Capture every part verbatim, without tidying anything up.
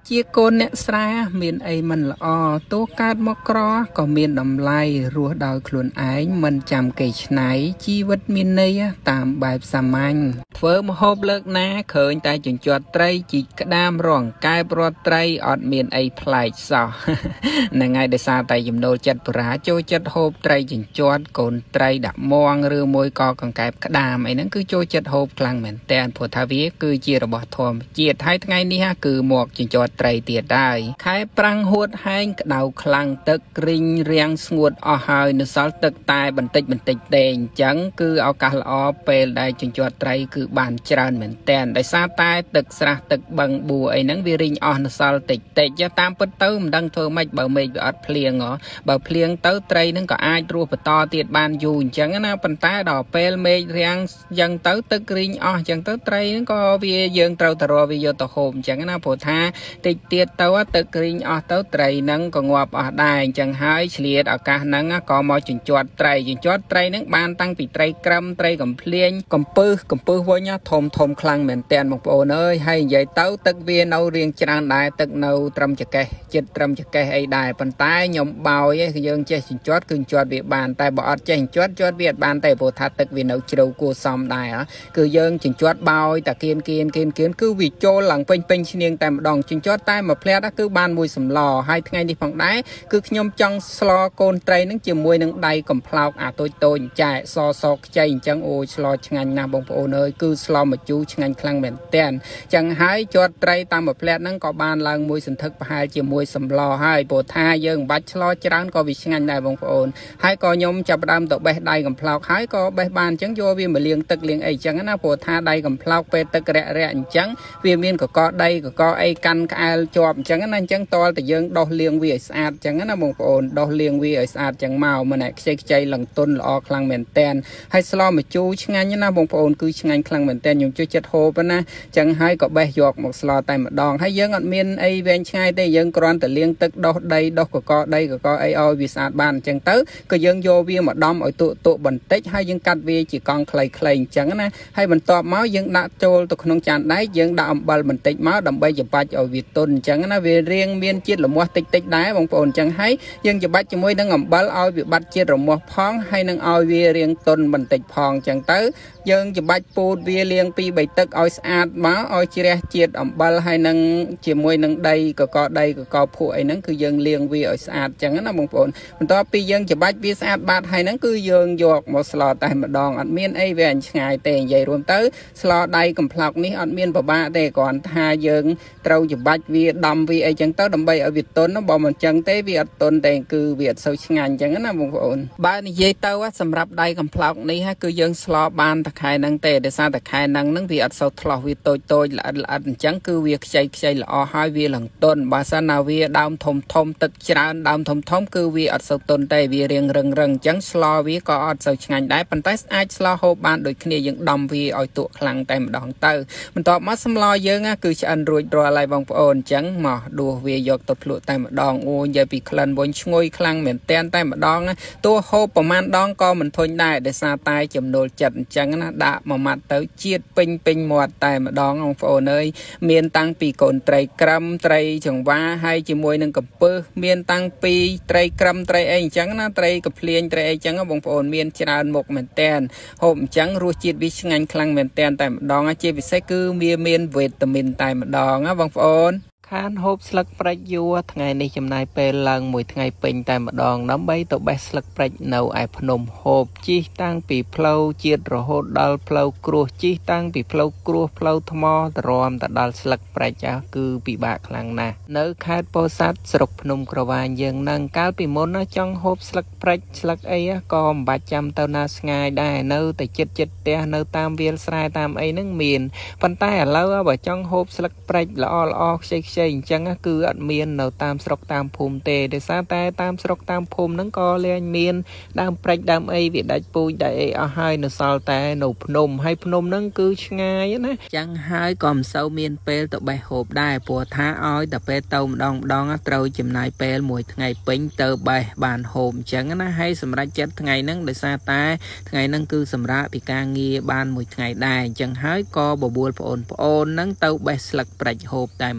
ជាកូនអ្នកស្រែមានអីមិនល្អទោះកើតមកក្រក៏មានតម្លៃរស់ដោយខ្លួនឯងមិនចាំគេឆ្នៃជីវិតមានន័យតាមបែបសាមញ្ញធ្វើម្ហូបលើកណាឃើញតែជញ្ជាត់ត្រីជីកក្តាមរងកែបរត់ត្រីអត់មានអីប្លែកសោះហ្នឹងហើយដោយសារតែចំណូលចិត្តបុរាណចូលចិត្តហូបត្រីជញ្ជាត់កូនត្រីដាក់មងឬមួយក៏កង្កែបក្តាមអីហ្នឹងគឺចូលចិត្តហូបខ្លាំងមែនតើព្រោះថាវាគឺជារបស់ធម្មជាតិហើយថ្ងៃនេះគឺមកជញ្ជាត់ត្រីទៀតដែរខែប្រាំងហួតហែងក្តៅខ្លាំងទឹករីងរាំងស្ងួតអស់ហើយនៅសល់ទឹកតែបន្តិចបន្តិចទេអញ្ចឹងគឺឱកាសល្អពេលដែលជញ្ជាត់ត្រីគឺបានច្រើនមែនតើដោយសារតែទឹកស្រះទឹកបឹងបួអីហ្នឹងវារីងអស់នៅសល់តិចតិចតាមពិតទៅមិនដឹងធ្វើម៉េចបើមេឃវាអត់ភ្លៀងហ៎បើភ្លៀងទៅត្រីហ្នឹងក៏អាចរស់បន្តទៀតបានយូរអញ្ចឹងណាប៉ុន្តែដល់ពេលមេឃរាំងអញ្ចឹងទៅទឹករីងអស់អញ្ចឹងទៅត្រីហ្នឹងក៏វាយើងត្រូវទៅរកវាយកទៅហូបអញ្ចឹងណាព្រោះថាតិចទៀតទៅទឹករីងអស់ទៅត្រីហ្នឹងក៏ងាប់អស់ដែរអញ្ចឹងហើយឆ្លៀតឱកាសហ្នឹងក៏មកជញ្ជាត់ត្រីជញ្ជាត់ត្រីហ្នឹងបានតាំងពីត្រីក្រឹមត្រីកំភ្លៀងកំពឹសកំពឹសវិញធំធំខ្លាំងមែនតើបងប្អូនអើយហើយនិយាយទៅទឹកវានៅរៀងច្រើនដែរទឹកនៅត្រឹមចកេះចិត្តត្រឹមចកេះអីដែរប៉ុន្តែខ្ញុំបោយឯងយើងចេះជញ្ជាត់គឺជញ្ជាត់វាបានតែបើអត់ចេះជញ្ជាត់ជញ្ជាត់វាអត់បានទេព្រោះថាទឹកវានៅជ្រៅគួរសមដែរគឺយើងជញ្ជាត់បោយតាគៀនគៀនគៀនគៀនគឺវាចូលឡើងពេញពេញឈ្នៀងតែម្ដងជញ្ជាត់តែមួយផ្លែតគឺបានមួយសម្លហើយថ្ងៃនេះផងដែរគឺខ្ញុំចង់ស្លកូនត្រីនឹងជាមួយនឹងដៃកំប្លោកអាតូចតូចចែសសខ្ចីអញ្ចឹងអូយស្លឆ្ងាញ់ណាស់បងប្អូនអើយគឺស្លម្ជូរឆ្ងាញ់ខ្លាំងមែនតើអញ្ចឹងហើយជាត់ត្រីតាមមួយផ្លែតហ្នឹងក៏បានឡើងមួយសន្ធឹកប្រហែលជាមួយសម្លហើយព្រោះថាយើងមិនបាច់ឆ្លច្រើនក៏វាឆ្ងាញ់ដែរបងប្អូនហើយក៏ខ្ញុំចាប់ផ្ដើមទៅបេះដៃកំប្លោកហើយក៏បេះបានអញ្ចឹងយកវាមកលាងទឹកលាងអីអញ្ចឹងណាព្រោះថាដៃកំប្លោកពេលទឹករាក់រាក់អញ្ចឹងវាមានកកដីកកអីកាន់ក្អែលជាប់អញ្ចឹងណាអញ្ចឹងតលតែយើងដោះលាងវាឲ្យស្អាតអញ្ចឹងណាបងប្អូនដោះលាងវាឲ្យស្អាតអញ្ចឹងមកមិនឯខ្ចីខ្ចីលឹងទុនល្អខ្លាំងមែនតែនហើយស្លម្ជូរឆ្ងាញ់ណាបងប្អូនគឺឆ្ងាញ់ខ្លាំងមែនតែនខ្ញុំជួយចិត្តហូបណាអញ្ចឹងហើយក៏បេះយកមកស្លតែម្ដងហើយយើងអត់មានអីវែងឆ្ងាយទេយើងគ្រាន់តែលាងទឹកដោះដីដោះកកដីកកអីឲ្យវាស្អាតបានអញ្ចឹងទៅក៏យើងយកវាមកដំឲ្យទក់ទក់បន្តិចហើយយើងកាត់វាជាកង់ខ្លីៗអញ្ចឹងណាហើយបន្ទាប់មកយើងដាក់ចូលទៅក្នុងចានដែកយើងដាក់អំបិលបន្តិចមកដើម្បីច្របាច់ឲ្យវាទន់អញ្ចឹងណាវារៀងមានជាតិល្មាស់តិចតិចដែរបងប្អូនអញ្ចឹងហើយយើងច្របាច់ជាមួយនឹងអំបិលឲ្យវាបាត់ជាតិរមាស់ផងហើយនឹងឲ្យវារៀងទន់បន្តិចផងអញ្ចឹងទៅយើងច្របាច់ពូតវាលាងពីរបីទឹកឲ្យស្អាតមកឲ្យជ្រះជាតិអំបិលហើយនឹងជាមួយនឹងដីកកដីកកភក់អីហ្នឹងគឺយើងលាងវាឲ្យស្អាតអញ្ចឹងណាបងប្អូនបន្ទាប់ពីយើងច្របាច់វាស្អាតបាតហើយហ្នឹងគឺយើងយកមកស្លតែម្ដងអត់មានអីវែងឆ្ងាយទេនិយាយរួមទៅស្លដៃកំប្លោកនេះអត់មានពិបាកទេគ្រាន់ថាយើងត្រូវច្របាច់វាដំវាអីចឹងទៅដើម្បីឲ្យវាទន់បើមិនអញ្ចឹងទេវាអត់ទន់ទេគឺវាអត់សូវឆ្ងាញ់អញ្ចឹងណាបងប្អូនបើនិយាយទៅសម្រាប់ដៃកំប្លោកនេះគឺយើងស្លបានតែខែហ្នឹងទេដោយសារតែខែហ្នឹងហ្នឹងវាអត់សូវថ្លោះវាតូចតូចល្អិតល្អិតអញ្ចឹងគឺវាខ្ចីខ្ចីល្អហើយវាឡើងទន់បើសិនណាវាដើមធំធំទឹកច្រើនដើមធំធំគឺវាអត់សូវទន់ទេវារៀងរឹងរឹងអញ្ចឹងស្លវាក៏អត់សូវឆ្ងាញ់ដែរប៉ុន្តែអាចស្លហូបបានដូចគ្នាយើងដំវាឲ្យទក់ខ្លាំងតែម្ដងទៅបន្ទាប់មកសម្លយើងគឺឆ្អិនរួចរាល់ហើយបងប្អូនអញ្ចឹងមកដួសវាយកទៅភ្លក់តែម្ដងអូនិយាយពីក្លិនវិញឈ្ងុយខ្លាំងមែនតែនតែម្ដងទោះហូបប្រមាណដងក៏មិនធុញដែរដោយសារតែចំណូលចិត្តអញ្ចឹងណាដាក់មួយម៉ាត់ទៅជាតិពេញពេញមាត់តែម្ដងបងប្អូនអើយមានតាំងពីកូនត្រីក្រឹមត្រីចង្វាហើយជាមួយនឹងកំពឹសមានតាំងពីត្រីក្រឹមត្រីអីអញ្ចឹងណាត្រីកំភ្លៀងត្រីអីអញ្ចឹងបងប្អូនមានច្រើនមុខមែនតែនហូបអញ្ចឹងរសជាតិវាឆ្ងាញ់ខ្លាំងមែនតែនតែម្ដងជាពិសេសគឺវាមានវីតាមីនតែម្ដងណាបងប្អូនខានហូបស្លឹកព្រិចយួរថ្ងៃនេះចំណាយពេលឡើងមួយថ្ងៃពេញតែម្ដងដើម្បីទៅបេះស្លឹកព្រិចនៅឯភ្នំហូបជិះតាំងពីផ្លូវជាតិរហូតដល់ផ្លូវគ្រួសជិះតាំងពីផ្លូវគ្រួសផ្លូវថ្មទៅរំទៅដល់ស្លឹកព្រិចគឺពិបាកខ្លាំងណាស់នៅខេត្តពោធិ៍សាត់ស្រុកភ្នំក្រវាញយើងនឹងកាលពីមុនចង់ហូបស្លឹកព្រិចស្លឹកអីក៏មិនបាច់ចាំទៅណាឆ្ងាយដែរនៅតែចិត្តចិត្តផ្ទះនៅតាមវាលស្រែតាមអីហ្នឹងមានប៉ុន្តែឥឡូវបើចង់ហូបស្លឹកព្រិចល្អល្អខ្ចីខ្ចីអញ្ចឹងគឺអត់មាននៅតាមស្រុកតាមភូមិទេដោយសារតែតាមស្រុកតាមភូមិហ្នឹងក៏លែងមានដើមព្រិចដើមអីវាដាច់ពូជដាច់អីអស់ហើយនៅសល់តែនៅភ្នំហើយភ្នំហ្នឹងគឺឆ្ងាយណាអញ្ចឹងហើយក៏មិនសូវមានពេលទៅបេះហូបដែរព្រោះថាឲ្យតែពេលទៅម្ដងម្ដងត្រូវចំណាយពេលមួយថ្ងៃពេញទៅបេះបានហូបអញ្ចឹងណាហើយសម្រាប់ចិត្តថ្ងៃហ្នឹងដោយសារតែថ្ងៃហ្នឹងគឺសម្រាប់ពីការងារបានមួយថ្ងៃដែរអញ្ចឹងហើយក៏បបួលប្អូនប្អូនហ្នឹងទៅបេះស្លឹកព្រិចហូបតែម្ដង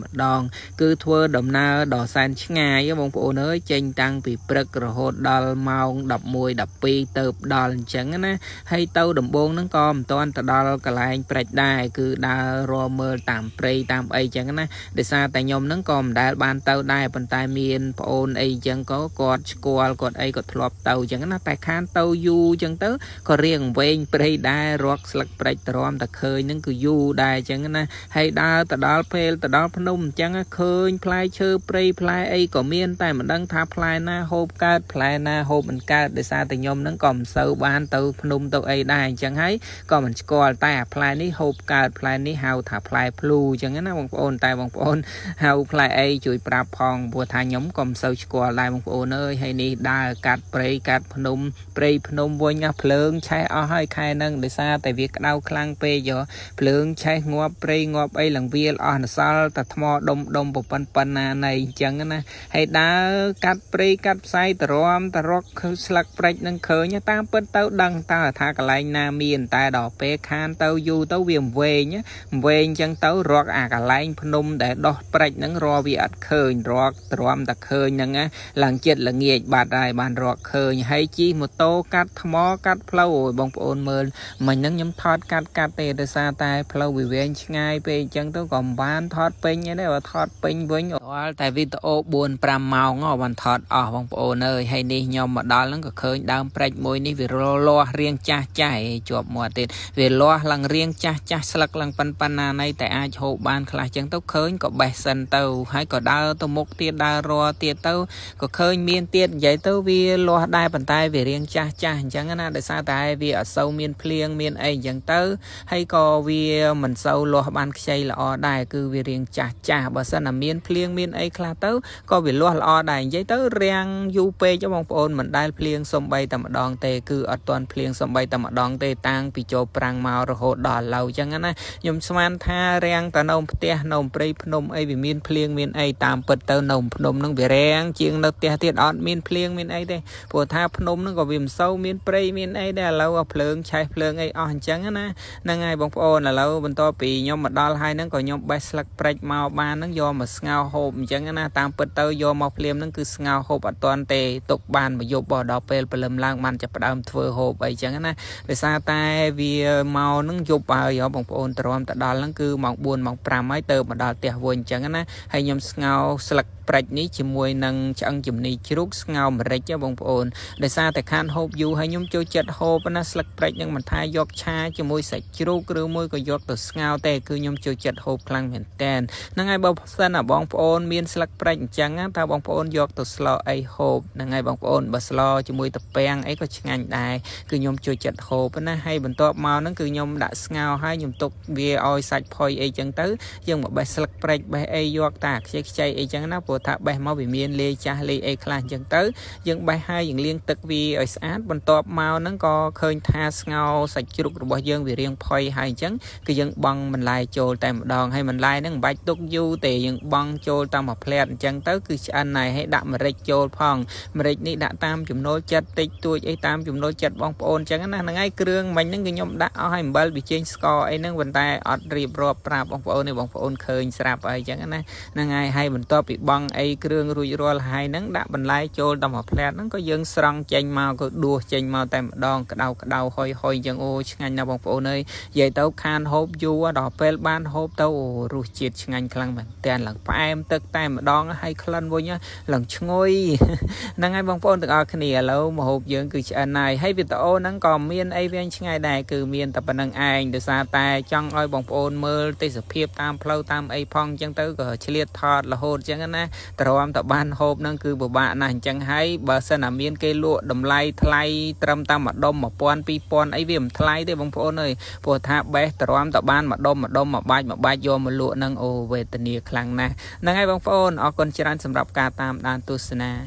cứ thua đầm na đỏ san ngay với bông phụ nơi trên tăng bị bực rồi hốt đal mau đập mùi đập pi tợp đal chẳng á hay tàu đầm bông nó con toàn ta đal cả lại bạch đài cứ đa ro mơ tạm prey tạm ấy chẳng á để xa tại nhom nó còn đã ban tàu đài bàn tay miền ôn ấy chẳng có cọt squall cọt ấy cọt lọp tàu chẳng á tại khan tàu du chẳng tớ có riêng về prey đài rock sạc bạch trom ta khơi nó cứ du đài chẳng á hay đa ta đal phê ta đal phun chẳng á khơi play chơi prey play ấy có miền tại mình đang thả play na hộp cát play na hộp mình cát để xa tại nhom nó còn sâu ban tàu phun tàu ấy đài chẳng hay còn mình squall tai play ní hộp cát play ní hào thả play blue chẳng á bông ôn tại bông ôn hào play ấy chui prap phong vừa thả nhóm còn sâu squall lại bông ôn ơi hay ní đa cát prey cát phun prey phun vui nha phượng chạy ở hai khai nâng để xa tại việc đau khlang pe giờ phượng chạy ngọp prey ngọp ấy lần viên ở sao ta thmo đông đông bộ pan pan này chẳng á hay đá cát prey cát sai ta rom ta rock sạc prey nâng khơi nhá tam bên tàu đăng ta thả cả lại nam miền tai đỏ pe khan tàu du tàu viêm về nhá về chẳng tàu rock à cả lại phun để đo prey nâng ro vi ắt khơi rock rom ta khơi nâng á làng chết là nghe bạt đài bàn rock khơi hay chi một tô cát thmo cát flow bông ôn mờ mình nâng nhóm thoát cát cát tê để xa tai flow vì về ngay pe chẳng tàu còn ban thoát pin như thế và thoát pin với nhau tại vì tàu buồn pram màu ngõ bàn thoát ở bông ôn ơi hay đi nhom mà đó nó có khơi đang prey môi ní vì lo lo riêng cha cha chuột mùa tiền vì lo lằng riêng cha cha sạc lằng pan pan này tại ai hộ ban khai chẳng tàu khơi có bè sân tàu hay có đau tàu mục tiệt đau ro tiệt tàu có khơi miên tiệt vậy tàu vì lo đai bàn tay về riêng cha cha chẳng là để xa tại vì ở sâu miên plieng miên ấy chẳng tàu hay có vì mình sâu lo ban xây là ở đài cứ vì riêng cha cha bà sân là miên plieng miên ấy khai tàu có vì lo là ở đài giấy tàu riêng du pe cho bông ôn mình đai plieng sông bay tầm đòn tê cứ ở toàn plieng sông bay tầm đòn tê tang bị cho prang màu rồi hộ đỏ lâu chẳng á nhung sman tha riêng ta nông tia nông prey nông ấy vì miên plieng miên ấy tam bật tàu nông nông nông vì riêng chiêng nó tia tiệt ọt miên plieng miên ấy đây phổ tha nông nó có vì sâu miên prey miên ấy đây là lâu ở phượng chạy phượng ấy on chẳng á năng ai bông ôn là lâu bên to bị nhom mà đo hai nó còn nhom bay sạc prey màu ba nó do mà ngao hộp chẳng á tam bật tàu do màu phèm nó cứ ngao hộp ở toàn tê tục bàn mà dục bỏ đỏ pel pelem lang man chập đam thưa hộp ấy chẳng á để xa tai vì màu nó dục vào gió bông ôn trom ta đo nó cứ màu buồn màu pram mấy tờ mà đo tiệt vốn chẳng á hay nhom ngao sạc prey ní chỉ mùi nâng chẳng chùm ní chúc ngao mà rách cho bông ôn để xa tại khan hộp du hay nhom cho chật hộp nó sạc prey nhưng mà thay giọt cha cho mùi sạch chúc cứ mùi có giọt từ ngao tê cứ nhom cho chật hộp khăn hiện tên năng ai bao sân ở bông ôn miên sạc prey chẳng á ta bông ôn giọt từ slow ấy hộp năng ai bông ôn bà slow cho mùi tập beng ấy có ngành đài cứ nhom cho chật hộp nó hay bình top màu nó cứ nhom đã ngao hay nhom tục bia oi sạch phơi ấy chẳng tới nhưng mà bài sạc prey bài ấy giọt tạc chạy chạy ấy chẳng nó thả bài máu bị miên lê cha lê ấy khăn chẳng tới nhưng bài hai những liên tục vì ở sát bên top màu nó có khơi tha ngao sạch chục của bao dương vì riêng phơi hai chẳng cứ dân băng mình lại trôi tại một đòn hay mình lại nó bạch tục du tề những băng trôi tam một plea chẳng tới cứ anh này hãy đạm mà rạch trôi phong mà rạch ní đã tam chùm nối chất tích tuổi ấy tam chùm nối chất bong ôn chẳng nó ngay kêu mình những người nhóm đã ở hai bờ bị trên score ấy nó vận tay ở riệp rộp ra bong ôn này bong ôn khơi sạp ấy chẳng nó ngay hay mình to bị băng ấy kêu rùi rùi hai nắng đã mình lại trôi tam một plea nó có dân song chanh màu có đua chanh màu tại một đòn cái đầu cái đầu hoi hoi chẳng ô ngành nào bong ôn ơi vậy tao khan hộp du đỏ pel ban hộp tao rùi chết ngành khăn mình tiền là phải em tức tay một đòn hay khăn vô nhá lần ngôi năng ai bong ôn được ở cái này lâu mà hộp dưỡng cứ chuyện này hay vì tao nắng còn miên ấy viên ngày này cứ miên tập năng anh được xa tay trong ơi bong ôn mơ tây sập hiệp tam flow tam ấy phong chẳng tới có chỉ liệt thọt là hồn chẳng á tao am tập ban hộp năng cứ bộ bạn này chẳng hay bờ sân là miên cây lụa đầm lay thay trâm tam mặt đông mà pon pi pon ấy viêm thay đấy bong ôn ơi phổ tháp bé tao am tập ban mặt đông mặt đông mà bay mà bay vô mà lụa năng ô về tình yêu khăng nè năng ai bong ôn ở con chăn sầm rập ca tam đan tu sna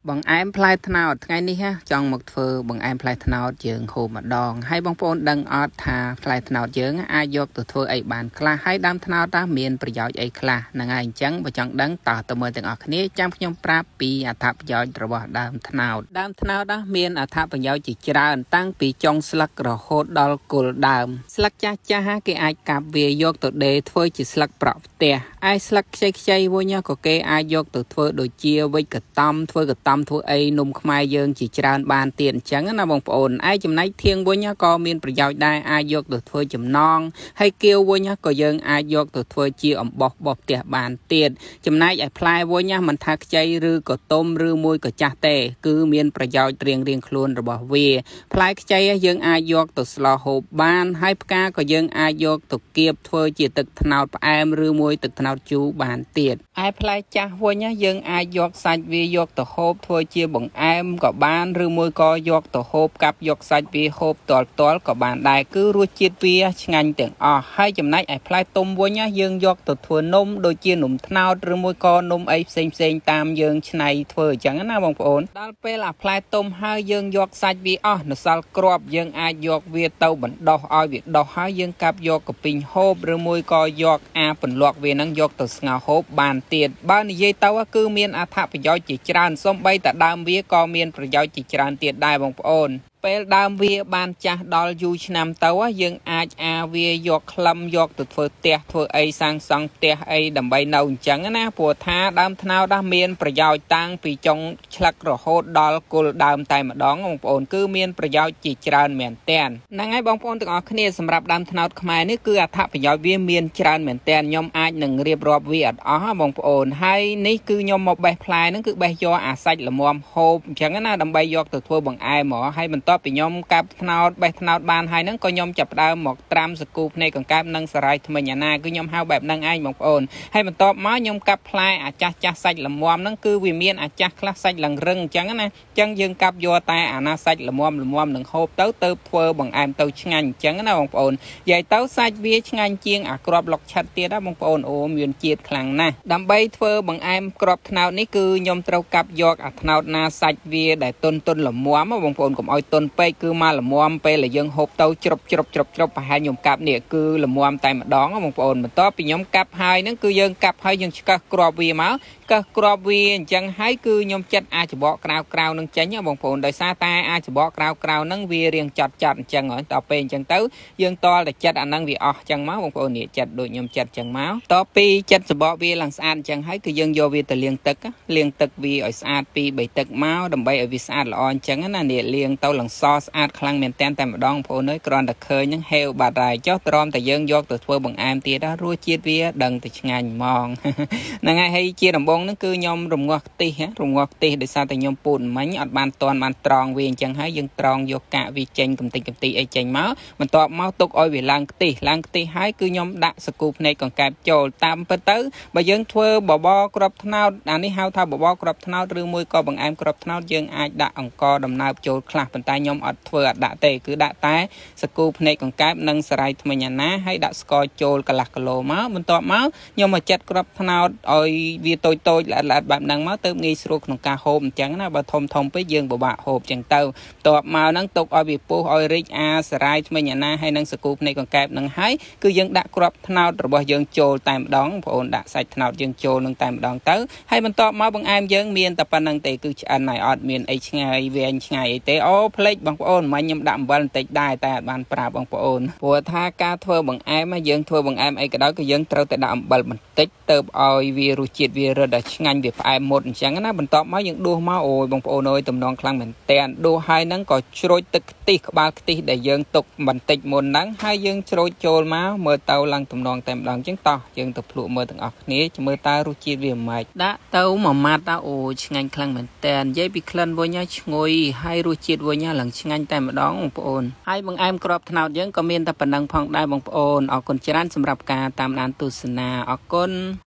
bằng em play thnào ngày ní ha trong một phơ bằng em play thnào trường hồ mà đòn hay bong phôn đăng ọt thà play thnào trường ai dọc từ phơ ấy bàn kla hay đam thnào ta miềnประโยชน์ấy kla là ngày trắng và chẳng đăng tỏ từ mười từng ọt ní trong nhom pra pi à thápประโยชน์របស់ដើមថ្នោតដើមថ្នោតđóមានអត្ថប្រយោជន៍ជាច្រើនតាំងពីចុងស្លឹករហូតដល់គល់ដើមស្លឹកចាស់ចាស់គេអាចកាប់វាយកទៅដេរធ្វើជាស្លឹកប្រក់ផ្ទះឯស្លឹកខ្ចីខ្ចីវិញក៏គេអាចយកទៅធ្វើដូចជាវិចកតំធ្វើកតំធ្វើអីនំខ្មែរយើងជាច្រើនបានទៀតអញ្ចឹងណាបងប្អូនឯចំណែកធៀងវិញក៏មានប្រយោជន៍ដែរអាចយកទៅធ្វើចំណងហើយគៀវវិញក៏យើងអាចយកទៅធ្វើជាអំបោសបោសផ្ទះបានទៀតចំណែកឯផ្លែវិញមិនថាខ្ចីឬក៏ទុំឬមួយក៏ចាស់ទេគឺមានប្រយោជន៍រៀងរៀងខ្លួនរបស់វាផ្លែខ្ចីយើងអាចយកទៅស្លហូបបានហើយផ្កាក៏យើងអាចយកទៅគៀបធ្វើជាទឹកត្នោតផ្អែមឬមួយទឹកត្នោតជូរបានទៀតឯផ្លែចាស់វិញយើងអាចយកសាច់វាយកទៅហូបធ្វើជាបង្អែមក៏បានឬមួយក៏យកទៅហូបកាប់យកសាច់វាហូបតលតលក៏បានដែរគឺរសជាតិវាឆ្ងាញ់ទាំងអស់ហើយចំណែកឯផ្លែទុំវិញយើងយកទៅធ្វើនំដូចជានំត្នោតឬមួយក៏នំអីផ្សេងផ្សេងតាមយើងច្នៃធ្វើអញ្ចឹងណាបងប្អូនដល់ពេលអាផ្លែទុំហើយយើងយកសាច់វាអស់នៅសល់គ្រាប់យើងអាចយកវាទៅបណ្ដោះឲ្យវាដោះហើយយើងកាប់យកកពីងហូបឬមួយក៏យកអាពន្លកវានឹងយកទៅស្ងោរហូបបានទៀតបើនិយាយទៅគឺមានអត្ថប្រយោជន៍ជាច្រើនសូម្បីតែដើមវាក៏មានប្រយោជន៍ជាច្រើនទៀតដែរបងប្អូនពេលដើមវាបានចាស់ដល់យូរឆ្នាំទៅយើងអាចអាវាយកក្លឹមយកទៅធ្វើផ្ទះធ្វើអីសាងសង់ផ្ទះអីដើម្បីនៅអញ្ចឹងណាព្រោះថាដើមត្នោតđóមានប្រយោជន៍តាំងពីចុងឆ្លឹករហូតដល់គល់ដើមតែម្ដងបងប្អូនគឺមានប្រយោជន៍ជាច្រើនមែនទែនហ្នឹងហើយបងប្អូនទាំងអស់គ្នាសម្រាប់ដើមត្នោតខ្មែរនេះគឺអត្ថប្រយោជន៍វាមានច្រើនមែនទែនខ្ញុំអាចនឹងរៀបរាប់វាអត់អស់បងប្អូនហើយនេះគឺខ្ញុំមកបេះផ្លែហ្នឹងគឺបេះយកអាសាច់ល្មមហូបអញ្ចឹងណាដើម្បីយកទៅធ្វើបង្អែមមកហើយបន្តពីខ្ញុំកាប់ត្នោតបេះត្នោតបានហើយហ្នឹងក៏ខ្ញុំចាប់ផ្ដើមមកត្រាំសកូភ្នែកកង្កែបនិងសារាយថ្មិញអាណាគឺខ្ញុំហៅបែបហ្នឹងឯងបងប្អូនហើយបន្ទាប់មកខ្ញុំកាប់ផ្លែអាចាស់ចាស់សាច់ល្មមហ្នឹងគឺវាមានអាចាស់ខ្លះសាច់ឡើងរឹងអញ្ចឹងណាអញ្ចឹងយើងកាប់យកតែអាណាសាច់ល្មមល្មមនឹងហូបទៅទៅធ្វើបង្អែមទៅឆ្ងាញ់អញ្ចឹងណាបងប្អូននិយាយទៅសាច់វាឆ្ងាញ់ជាងអាក្របលុកឆិតទៀតណាបងប្អូនអូមានជាតិខ្លាំងណាស់ដើម្បីធ្វើបង្អែមក្របត្នោតនេះគឺខ្ញុំត្រូវកាប់យកអាត្នោតណាសាច់វាដែលទន់ទន់ល្មមបងប្អូនកុំឲ្យទន់ពេកគឺមកល្មមពេលយើងហូបទៅជ្រុបជ្រុបជ្រុបជ្រុបប្រហែលខ្ញុំកាប់នេះគឺល្មមតែម្ដងបងប្អូនបន្ទាប់ពីខ្ញុំកាប់ហើយហ្នឹងគឺយើងកាប់ហើយយើងឆ្កឹះគ្រាប់វាមកកឹះគ្រាប់វាអញ្ចឹងហើយគឺខ្ញុំចិត្តអាចច្បកក្រៅក្រៅនឹងចេញបងប្អូនដោយសារតែអាចច្បកក្រៅក្រៅហ្នឹងវារៀងចាត់ចាត់អញ្ចឹងហើយតទៅពេលអញ្ចឹងទៅយើងតល់តែចិត្តអាហ្នឹងវាអស់អញ្ចឹងមកបងប្អូននេះចិត្តដូចខ្ញុំចិត្តអញ្ចឹងមកតពីចិត្តច្បកវាឡើងស្អាតអញ្ចឹងហើយគឺយើងយកវាទៅលាងទឹកលាងទឹកវាឲ្យស្អាតពីបីទឹកមកដើម្បីឲ្យវាស្អាតល្អអញ្ចឹងណានេះលាងទៅឡើងសស្អាតខ្លាំងមែនតែនតែម្ដងបងប្អូនអើយគ្រាន់តែឃើញហ្នឹងហេវបាត់ហើយចុះទ្រាំតែយើងយកទៅធ្វើបង្អែមទៀតរសជាតិវាដឹងតែឆ្ងាញ់ហ្មងហ្នឹងហើយហើយជាដំបូងហ្នឹងគឺខ្ញុំរងាស់ខ្ទិះរងាស់ខ្ទិះដោយសារតែខ្ញុំពូតមិញអត់បានតន់បានត្រង់វាអញ្ចឹងហើយយើងត្រង់យកកាកវាចេញកំតិចកំតិចអីចេញមកបន្ទាប់មកទុកឲ្យវាឡើងខ្ទិះឡើងខ្ទិះហើយគឺខ្ញុំដាក់សកូភ្នែកកង្កែបចូលតាមពិតទៅបើយើងធ្វើបបរគ្រាប់ត្នោតអានេះហៅថាបបរគ្រាប់ត្នោតឬមួយក៏បង្អែមគ្រាប់ត្នោតយើងអាចដាក់អង្ករដំណើបចូលខ្លះប៉ុន្តែខ្ញុំអត់ធ្វើអត់ដាក់ទេគឺដាក់តែសកូភ្នែកកង្កែបនិងសារាយថ្មិញអាណាហើយដាក់ស្ករចូលកន្លះគីឡូមកបន្ទាប់មកខ្ញុំមកចាត់គ្រាប់ត្នោតឲ្យវាតូចតូចល្អិតល្អិតបែបហ្នឹងមកទៅងាយស្រួលក្នុងការហូបអញ្ចឹងណាបើធំធំពេកយើងពិបាកហូបអញ្ចឹងទៅបន្ទាប់មកហ្នឹងទុកឲ្យវាពុះឲ្យរីកអាសារាយថ្មិញអាណាហើយនឹងសកូភ្នែកកង្កែបហ្នឹងហើយគឺយើងដាក់គ្រាប់ត្នោតរបស់យើងចូលតែម្ដងបងប្អូនដាក់សាច់ត្នោតយើងចូលនឹងតែម្ដងទៅហើយបន្ទាប់មកបង្អែមយើងមានតែប៉ុណ្្នឹងទេគឺឆ្អិនហើយអត់មានអីឆ្ងាយវែងឆ្ងាយអីទេអូផ្លេចបងប្អូនមិញខ្ញុំដាក់អំបិលបន្តិចដែរតែអត់បានប្រាប់បងប្អូនព្រោះថាការធ្វើបង្អែមយើងធ្វើបង្អែមអីក៏ដោយគឺយើងត្រូវតែដាក់អំបិលបន្តិចទៅឲ្យវារសជាតិវារឹតដល់ឆ្ងាញ់វាផ្អែមមុតអញ្ចឹងណាបន្ទាប់មកយើងដួសមកអូយបងប្អូនអើយតំណងខ្លាំងមែនតែនដួសហើយហ្នឹងក៏ជ្រោចទឹកខ្ទិះក្បាលខ្ទិះដែលយើងទុកបន្តិចមុនហ្នឹងហើយយើងជ្រោចចូលមកមើលទៅឡើងតំណងតែម្ដងអញ្ចឹងតោះយើងទៅភ្លក់មើលទាំងអស់គ្នាមើលតើរសជាតិវាម៉េចដាក់ទៅមួយម៉ាត់តើអូយឆ្ងាញ់ខ្លាំងមែនតែននិយាយពីក្លិនវិញហើយឈ្ងុយហើយរសជាតិវិញឡើងឆ្ងាញ់តែម្ដងបងប្អូនហើយបង្អែមគ្រាប់ត្នោតយើងក៏មានតែប៉ុណ្ណឹងផងដែរបងប្អូនអរគុណច្រើនសម្រាប់ការតាមដានទស្សនាអរគុណ